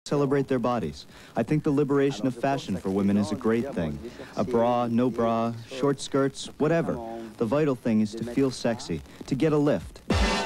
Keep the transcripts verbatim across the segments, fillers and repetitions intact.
celebrate their bodies. I think the liberation of fashion for women is a great thing. A bra, no bra, short skirts, whatever. The vital thing is to feel sexy, to get a lift.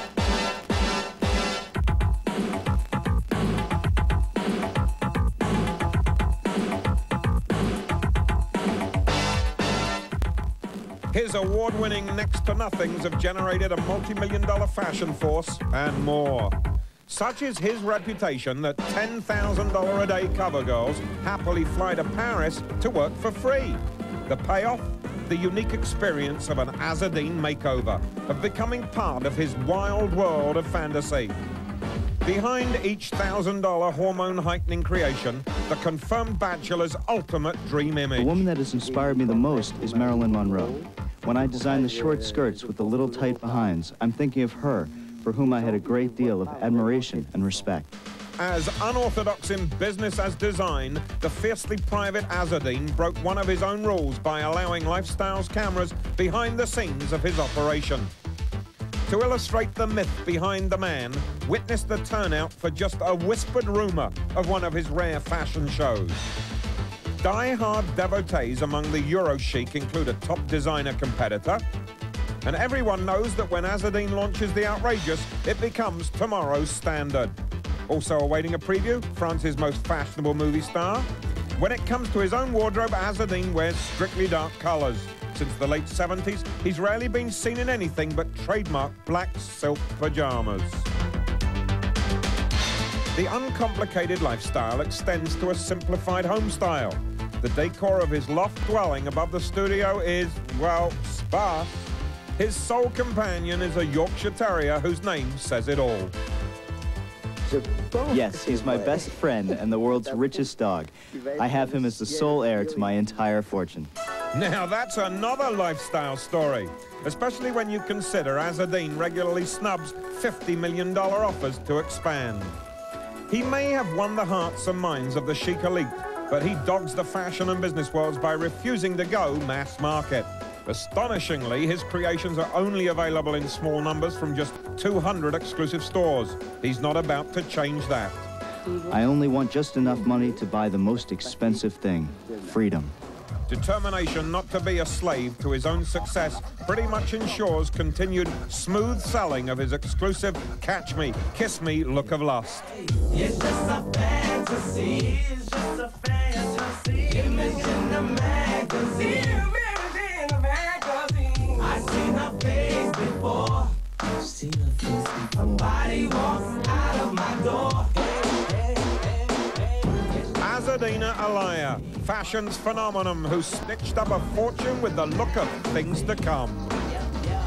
His award-winning next-to-nothings have generated a multi-million dollar fashion force and more. Such is his reputation that ten thousand dollars a day cover girls happily fly to Paris to work for free. The payoff? The unique experience of an Azzedine makeover, of becoming part of his wild world of fantasy. Behind each one thousand dollar hormone-heightening creation, the confirmed bachelor's ultimate dream image. The woman that has inspired me the most is Marilyn Monroe. When I designed the short skirts with the little tight behinds, I'm thinking of her, for whom I had a great deal of admiration and respect. As unorthodox in business as design, the fiercely private Azzedine broke one of his own rules by allowing Lifestyle's cameras behind the scenes of his operation. To illustrate the myth behind the man, witness the turnout for just a whispered rumor of one of his rare fashion shows. Die-hard devotees among the Euro chic include a top designer competitor, and everyone knows that when Azzedine launches the outrageous, it becomes tomorrow's standard. Also awaiting a preview, France's most fashionable movie star. When it comes to his own wardrobe, Azzedine wears strictly dark colors. Since the late seventies, he's rarely been seen in anything but trademark black silk pajamas. The uncomplicated lifestyle extends to a simplified home style. The decor of his loft dwelling above the studio is, well, sparse. His sole companion is a Yorkshire Terrier whose name says it all. Yes, he's my best friend and the world's richest dog. I have him as the sole heir to my entire fortune. Now that's another lifestyle story, especially when you consider Azzedine regularly snubs fifty million dollar offers to expand. He may have won the hearts and minds of the chic elite, but he dogs the fashion and business worlds by refusing to go mass market. Astonishingly, his creations are only available in small numbers from just two hundred exclusive stores. He's not about to change that. I only want just enough money to buy the most expensive thing, freedom. Determination not to be a slave to his own success pretty much ensures continued smooth selling of his exclusive Catch Me, Kiss Me look of lust. It's just a fantasy, it's just a fantasy, image in the magazine. I've seen her face before. I've seen her face before. Somebody walks out of my door. Azzedine Alaia, fashion's phenomenon who stitched up a fortune with the look of things to come.